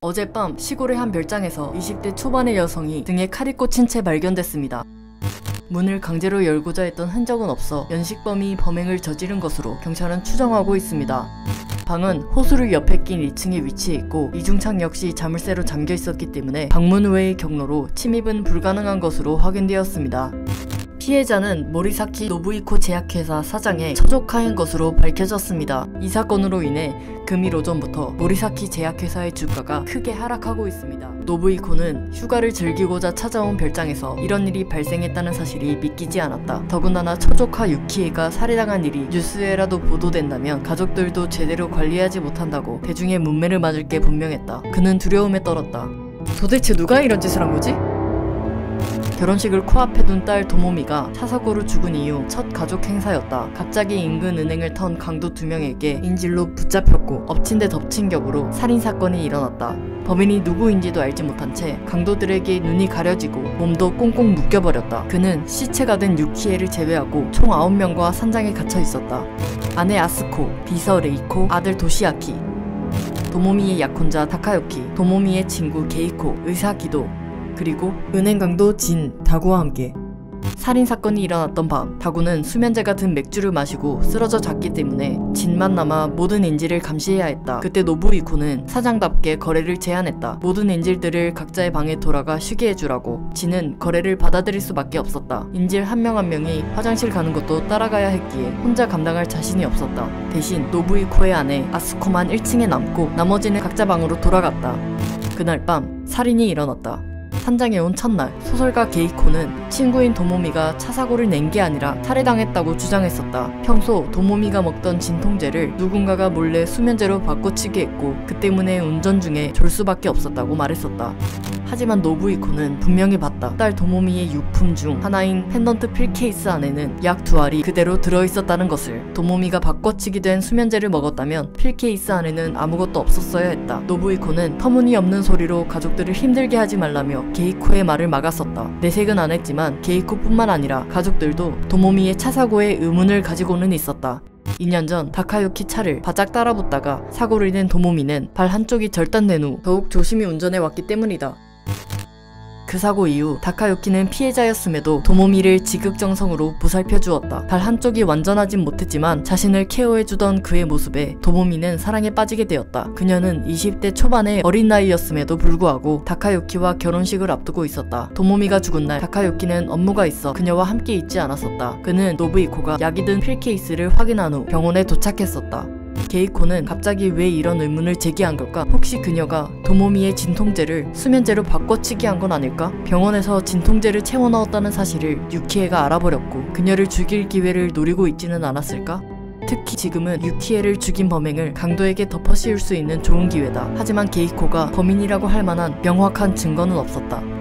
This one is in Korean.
어젯밤 시골의 한 별장에서 20대 초반의 여성이 등에 칼이 꽂힌 채 발견됐습니다. 문을 강제로 열고자 했던 흔적은 없어 연식범이 범행을 저지른 것으로 경찰은 추정하고 있습니다. 방은 호수를 옆에 낀 2층에 위치해 있고 이중창 역시 자물쇠로 잠겨 있었기 때문에 방문 외의 경로로 침입은 불가능한 것으로 확인되었습니다. 피해자는 모리사키 노부이코 제약회사 사장의 처조카인 것으로 밝혀졌습니다. 이 사건으로 인해 금일 오전부터 모리사키 제약회사의 주가가 크게 하락하고 있습니다. 노부이코는 휴가를 즐기고자 찾아온 별장에서 이런 일이 발생했다는 사실이 믿기지 않았다. 더군다나 처조카 유키에가 살해당한 일이 뉴스에라도 보도된다면 가족들도 제대로 관리하지 못한다고 대중의 문매를 맞을 게 분명했다. 그는 두려움에 떨었다. 도대체 누가 이런 짓을 한 거지? 결혼식을 코앞에 둔 딸 도모미가 차 사고로 죽은 이후 첫 가족 행사였다. 갑자기 인근 은행을 턴 강도 2명에게 인질로 붙잡혔고 엎친 데 덮친 격으로 살인사건이 일어났다. 범인이 누구인지도 알지 못한 채 강도들에게 눈이 가려지고 몸도 꽁꽁 묶여버렸다. 그는 시체가 된 유키에를 제외하고 총 9명과 산장에 갇혀 있었다. 아내 아스코, 비서 레이코, 아들 도시아키, 도모미의 약혼자 타카유키, 도모미의 친구 게이코, 의사 기도, 그리고 은행 강도 진, 다구와 함께. 살인사건이 일어났던 밤, 다구는 수면제가 든 맥주를 마시고 쓰러져 잤기 때문에 진만 남아 모든 인질을 감시해야 했다. 그때 노부이코는 사장답게 거래를 제안했다. 모든 인질들을 각자의 방에 돌아가 쉬게 해주라고. 진은 거래를 받아들일 수밖에 없었다. 인질 한 명 한 명이 화장실 가는 것도 따라가야 했기에 혼자 감당할 자신이 없었다. 대신 노부이코의 아내 아스코만 1층에 남고 나머지는 각자 방으로 돌아갔다. 그날 밤 살인이 일어났다. 산장에 온 첫날, 소설가 게이코는 친구인 도모미가 차 사고를 낸 게 아니라 살해당했다고 주장했었다. 평소 도모미가 먹던 진통제를 누군가가 몰래 수면제로 바꿔치기 했고 그 때문에 운전 중에 졸 수밖에 없었다고 말했었다. 하지만 노부이코는 분명히 봤다. 딸 도모미의 유품 중 하나인 펜던트 필케이스 안에는 약 2알이 그대로 들어있었다는 것을. 도모미가 바꿔치기 된 수면제를 먹었다면 필케이스 안에는 아무것도 없었어야 했다. 노부이코는 터무니없는 소리로 가족들을 힘들게 하지 말라며 게이코의 말을 막았었다. 내색은 안 했지만 게이코뿐만 아니라 가족들도 도모미의 차 사고에 의문을 가지고는 있었다. 2년 전 다카유키 차를 바짝 따라붙다가 사고를 낸 도모미는 발 한쪽이 절단된 후 더욱 조심히 운전해 왔기 때문이다. 그 사고 이후 다카유키는 피해자였음에도 도모미를 지극정성으로 보살펴 주었다. 발 한쪽이 완전하진 못했지만 자신을 케어해주던 그의 모습에 도모미는 사랑에 빠지게 되었다. 그녀는 20대 초반의 어린 나이였음에도 불구하고 다카유키와 결혼식을 앞두고 있었다. 도모미가 죽은 날 다카유키는 업무가 있어 그녀와 함께 있지 않았었다. 그는 노부이코가 약이 든 필케이스를 확인한 후 병원에 도착했었다. 게이코는 갑자기 왜 이런 의문을 제기한 걸까? 혹시 그녀가 도모미의 진통제를 수면제로 바꿔치기 한 건 아닐까? 병원에서 진통제를 채워 넣었다는 사실을 유키에가 알아버렸고 그녀를 죽일 기회를 노리고 있지는 않았을까? 특히 지금은 유키에를 죽인 범행을 강도에게 덮어씌울 수 있는 좋은 기회다. 하지만 게이코가 범인이라고 할 만한 명확한 증거는 없었다.